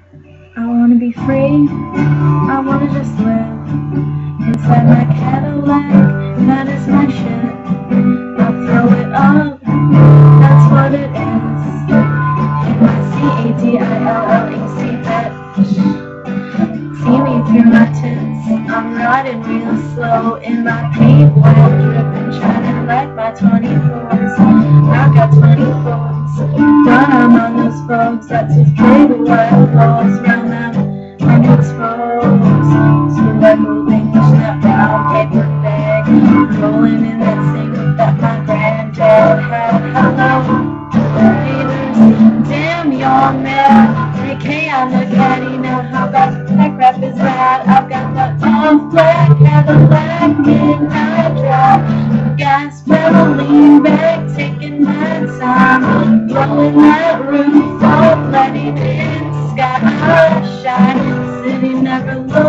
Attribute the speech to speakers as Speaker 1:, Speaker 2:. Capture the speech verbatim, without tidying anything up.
Speaker 1: I wanna be free, I wanna just live inside my Cadillac, that is my shit. I'll throw it up, that's what it is. In my C A D I L L E C, bitch. See me through my tits, I'm riding real slow in my paint while dripping, shining like my twenty-fours. I've got twenty-fours, but I'm on those folks that just play the wild balls round them unexposed. So by moving, pushing that brown paper bag, rolling in that single that my granddad had. Hello, haters, damn y'all mad. three K on the caddy, now how about that crap is rad. I've got that all black Cadillac, midnight drive, gas pedal, lean back, taking my time, blowing that roof off, letting in sky shine. City never looked